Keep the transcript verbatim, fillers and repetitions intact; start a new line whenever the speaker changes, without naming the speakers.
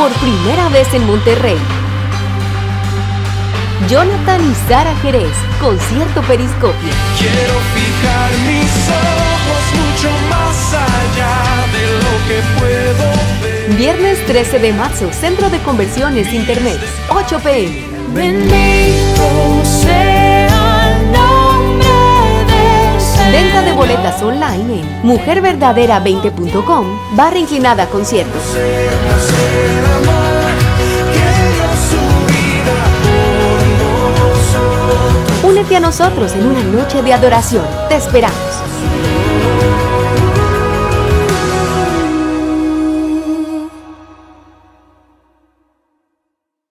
por primera vez en Monterrey. Jonathan y Sara Jerez, concierto Periscopio.
Quiero fijar mis ojos mucho más allá de lo que puedo ver.
Viernes trece de marzo, Centro de Conversiones Internet, ocho pe eme.
Bendito sea el nombre del Señor.
Venta de boletas online en mujer verdadera veinte punto com, barra inclinada conciertos. Únete a nosotros en una noche de adoración. Te esperamos.